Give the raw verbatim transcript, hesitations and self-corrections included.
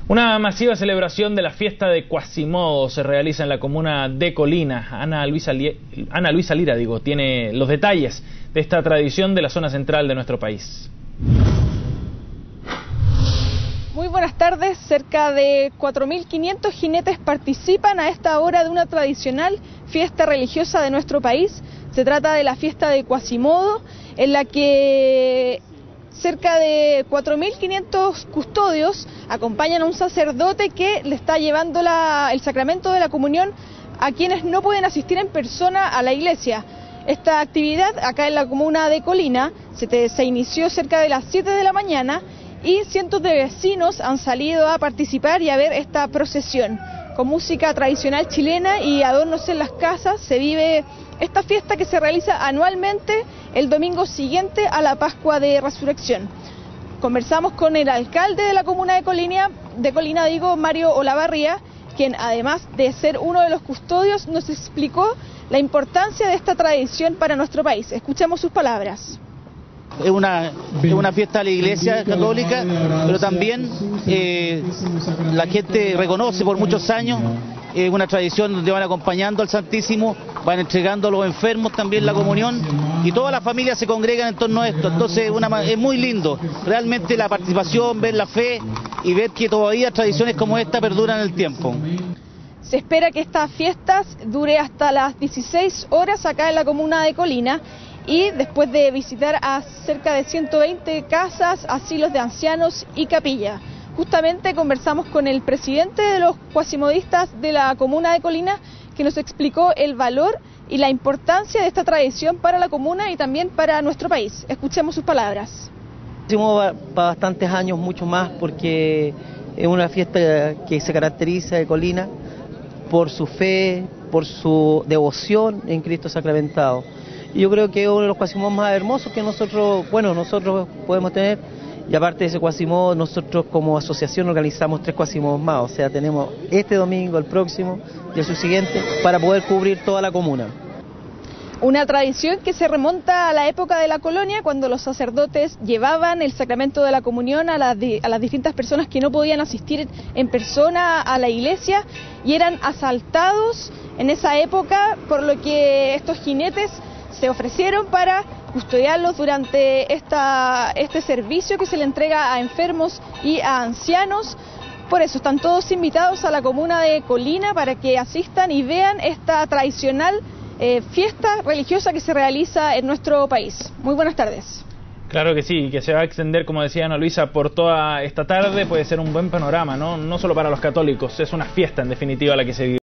Una masiva celebración de la fiesta de Quasimodo se realiza en la comuna de Colina. Ana Luisa, Ana Luisa Lira, digo, tiene los detalles de esta tradición de la zona central de nuestro país. Muy buenas tardes. Cerca de cuatro mil quinientos jinetes participan a esta hora de una tradicional fiesta religiosa de nuestro país. Se trata de la fiesta de Quasimodo, en la que cerca de cuatro mil quinientos custodios acompañan a un sacerdote que le está llevando la, el sacramento de la comunión a quienes no pueden asistir en persona a la iglesia. Esta actividad acá en la comuna de Colina se, te, se inició cerca de las siete de la mañana y cientos de vecinos han salido a participar y a ver esta procesión. Con música tradicional chilena y adornos en las casas se vive esta fiesta que se realiza anualmente el domingo siguiente a la Pascua de Resurrección. Conversamos con el alcalde de la comuna de Colina, de Colina digo, Mario Olavarría, quien además de ser uno de los custodios nos explicó la importancia de esta tradición para nuestro país. Escuchemos sus palabras. Es una, es una fiesta de la Iglesia Católica, pero también eh, la gente reconoce por muchos años, es eh, una tradición donde van acompañando al Santísimo, van entregando a los enfermos también la comunión y todas las familias se congregan en torno a esto. Entonces una, es muy lindo, realmente la participación, ver la fe y ver que todavía tradiciones como esta perduran en el tiempo. Se espera que estas fiestas dure hasta las dieciséis horas acá en la comuna de Colina. Y después de visitar a cerca de ciento veinte casas, asilos de ancianos y capilla. Justamente conversamos con el presidente de los quasimodistas de la comuna de Colina, que nos explicó el valor y la importancia de esta tradición para la comuna y también para nuestro país. Escuchemos sus palabras. Para bastantes años, mucho más, porque es una fiesta que se caracteriza de Colina por su fe, por su devoción en Cristo sacramentado. Y yo creo que es uno de los Quasimodos más hermosos que nosotros, bueno, nosotros podemos tener. Y aparte de ese Quasimodo, nosotros como asociación organizamos tres Quasimodos más. O sea, tenemos este domingo, el próximo y el subsiguiente para poder cubrir toda la comuna. Una tradición que se remonta a la época de la colonia, cuando los sacerdotes llevaban el sacramento de la comunión a las, a las distintas personas que no podían asistir en persona a la iglesia y eran asaltados en esa época, por lo que estos jinetes se ofrecieron para custodiarlos durante esta, este servicio que se le entrega a enfermos y a ancianos. Por eso están todos invitados a la comuna de Colina para que asistan y vean esta tradicional eh, fiesta religiosa que se realiza en nuestro país. Muy buenas tardes. Claro que sí, que se va a extender, como decía Ana Luisa, por toda esta tarde. Puede ser un buen panorama, ¿no? No solo para los católicos, es una fiesta en definitiva la que se vive.